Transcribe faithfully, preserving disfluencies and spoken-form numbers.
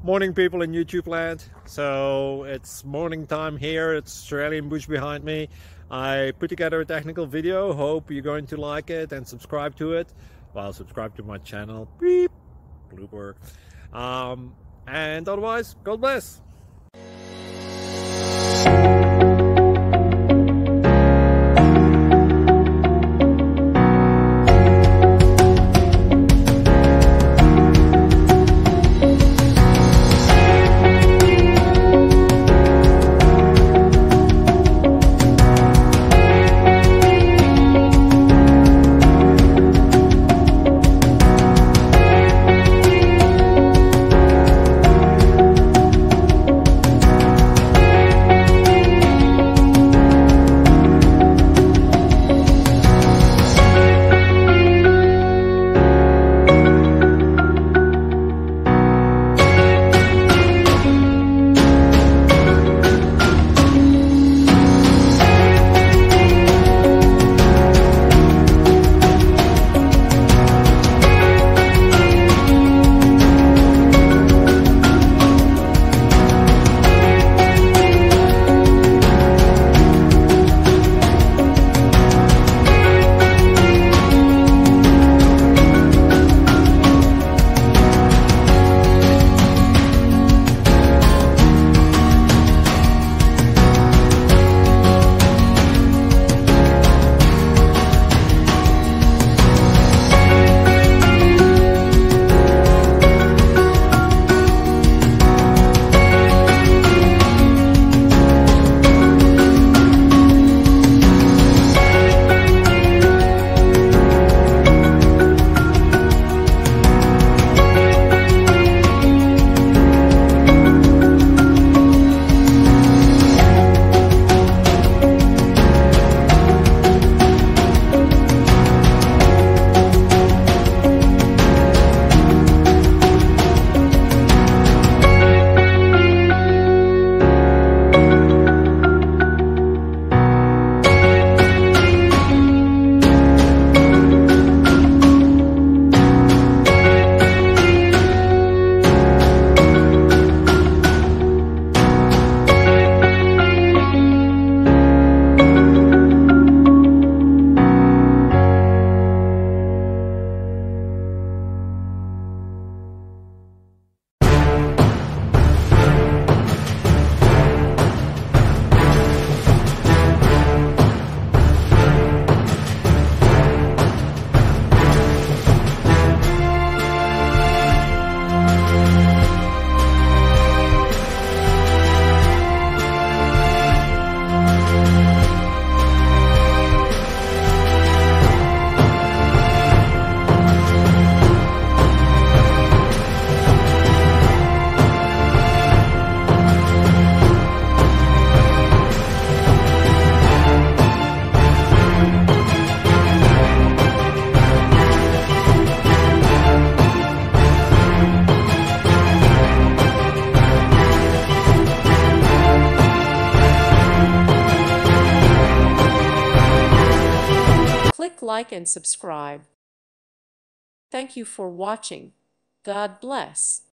Morning, people in YouTube land. So it's morning time here. It's Australian bush behind me. I put together a technical video. Hope you're going to like it and subscribe to it. Well, subscribe to my channel. Beep. Blooper. Um, and otherwise, God bless. Click like and subscribe. Thank you for watching. God bless.